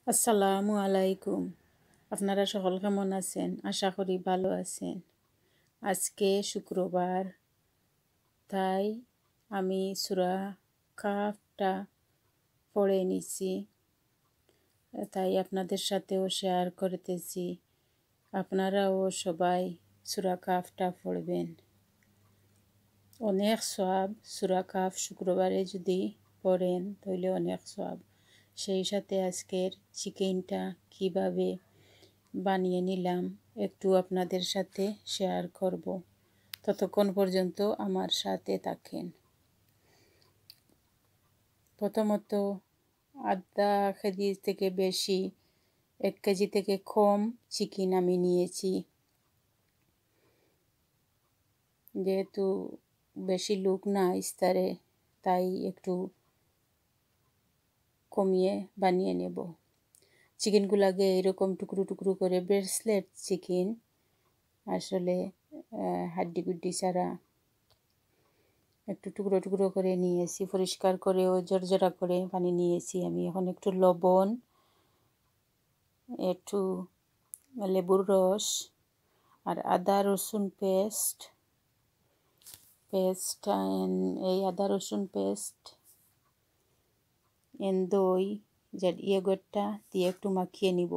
আসসালামু আলাইকুম। আপনারা সকল কেমন আছেন? আশা করি ভালো আছেন। আজকে শুক্রবার, তাই আমি সূরা কাহফটা পড়ে নিছি, তাই আপনাদের সাথেও শেয়ার করতেছি। আপনারাও সবাই সূরা কাহফটা পড়বেন। অনেক সওয়াব। সূরা কাহফ শুক্রবারে যদি পড়েন তাহলে অনেক সওয়াব। সেই সাথে আজকের চিকেনটা কিভাবে বানিয়ে নিলাম একটু আপনাদের সাথে শেয়ার করব। ততক্ষণ পর্যন্ত আমার সাথে থাকেন। প্রথমত আধা কেজি থেকে বেশি, 1 কেজি থেকে কম চিকেন আমি নিয়েছি। যেহেতু বেশি লোক না ইফতারে, তাই একটু কমিয়ে বানিয়ে নেব। চিকেনগুলোকে এরকম টুকরো টুকরো করে, ব্রেসলেট চিকেন, আসলে হাড্ডি গুড্ডি ছাড়া একটু টুকরো টুকরো করে নিয়েছি। পরিষ্কার করেও জর্জরা করে পানি নিয়েছি আমি। এখন একটু লবণ, একটু লেবুর রস আর আদা রসুন পেস্ট, এই আদা রসুন পেস্ট দই যে ইয়েগটটা দিয়ে একটু মাখিয়ে নিব।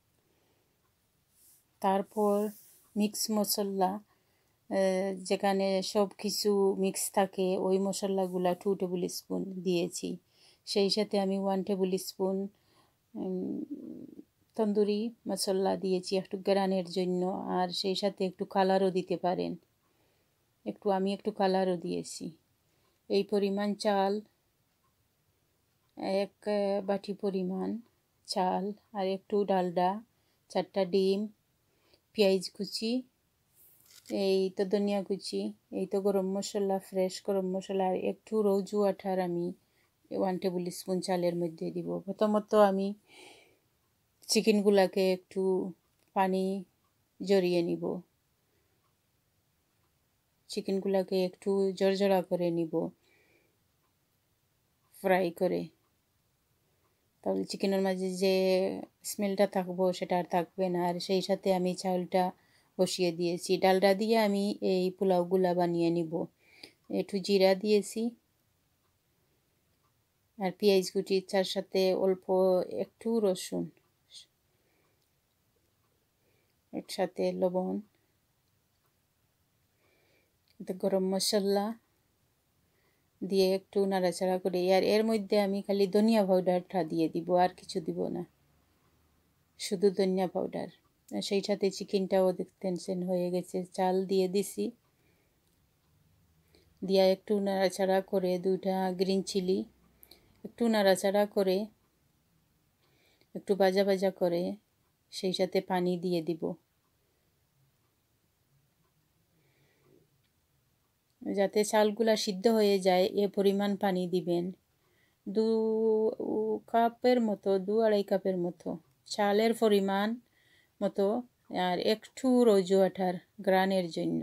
তারপর মিক্স মশলা, যেখানে সব কিছু মিক্স থাকে, ওই মশলাগুলা 2 টেবিল স্পুন দিয়েছি। সেই সাথে আমি 1 টেবিল স্পুন তন্দুরি মশলা দিয়েছি একটু গ্রানের জন্য, আর সেই সাথে একটু কালারও দিতে পারেন। আমি একটু কালারও দিয়েছি। এই পরিমাণ চাল, 1 বাটি পরিমাণ চাল, আর একটু ডালডা, 4টা ডিম, পেঁয়াজ কুচি, এই তো ধনিয়া কুচি, এই তো গরম মশলা, ফ্রেশ গরম মশলা, আর একটু রোজ ওয়াটার আমি 1 টেবিল স্পুন চালের মধ্যে দিব। প্রথমত আমি চিকেনগুলোকে একটু পানি জড়িয়ে নিব। চিকেনগুলোকে একটু জড়জড়া করে নিব ফ্রাই করে, তাহলে চিকেনের মাঝে যে স্মেলটা থাকবো সেটা আর থাকবে না। আর সেই সাথে আমি চাউলটা বসিয়ে দিয়েছি। ডালটা দিয়ে আমি এই পোলাওগুলা বানিয়ে নিব। একটু জিরা দিয়েছি আর পেঁয়াজ কুচি, তার সাথে অল্প একটু রসুন, একসাথে লবণ, গরম মশলা দিয়ে একটু নাড়াচাড়া করে, আর এর মধ্যে আমি খালি ধনিয়া পাউডারটা দিয়ে দিব, আর কিছু দিব না, শুধু ধনিয়া পাউডার। সেই সাথে চিকেনটাও দেখতেন হয়ে গেছে। চাল দিয়ে দিছি, দিয়া একটু নাড়াচাড়া করে 2টা গ্রিন চিলি একটু নাড়াচাড়া করে, একটু ভাজা ভাজা করে, সেই সাথে পানি দিয়ে দিব। যাতে চালগুলা সিদ্ধ হয়ে যায় এ পরিমাণ পানি দিবেন। 2 কাপের মতো, 2-2.5 কাপের মতো চালের পরিমাণ মতো, আর একটু রোজ ওয়াটার গ্রানের জন্য।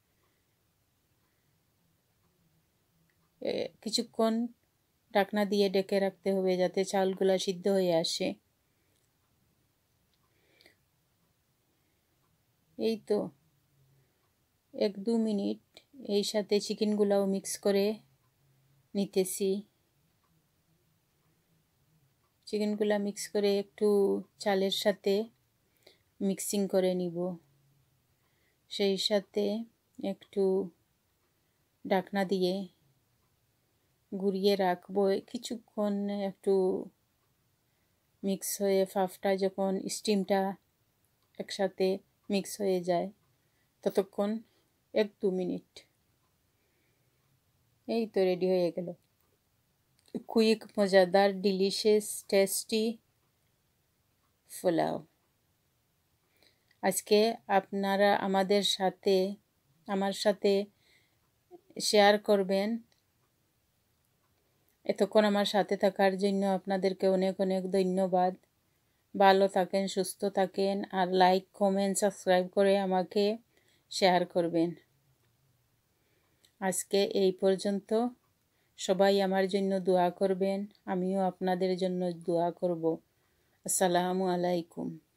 কিছুক্ষণ ঢাকনা দিয়ে ঢেকে রাখতে হবে যাতে চালগুলা সিদ্ধ হয়ে আসে। এই তো 1-2 মিনিট এই সাথে চিকেনগুলাও মিক্স করে নিতেছি। চিকেনগুলা মিক্স করে একটু চালের সাথে মিক্সিং করে নিব। সেই সাথে একটু ঢাকনা দিয়ে ঘুরিয়ে রাখবো কিছুক্ষণ। একটু মিক্স হয়ে ফাফটা যখন স্টিমটা একসাথে মিক্স হয়ে যায়, ততক্ষণ 1-2 মিনিট। এই তো রেডি হয়ে গেল কুইক, মজাদার, ডিলিশিয়াস, টেস্টি পোলাও। আজকে আপনারা আমার সাথে শেয়ার করবেন। এতক্ষণ আমার সাথে থাকার জন্য আপনাদেরকে অনেক অনেক ধন্যবাদ। ভালো থাকেন, সুস্থ থাকেন, আর লাইক, কমেন্ট, সাবস্ক্রাইব করে আমাকে শেয়ার করবেন। আজকে এই পর্যন্ত। সবাই আমার জন্য দোয়া করবেন, আমিও আপনাদের জন্য দোয়া করব। আসসালামু আলাইকুম।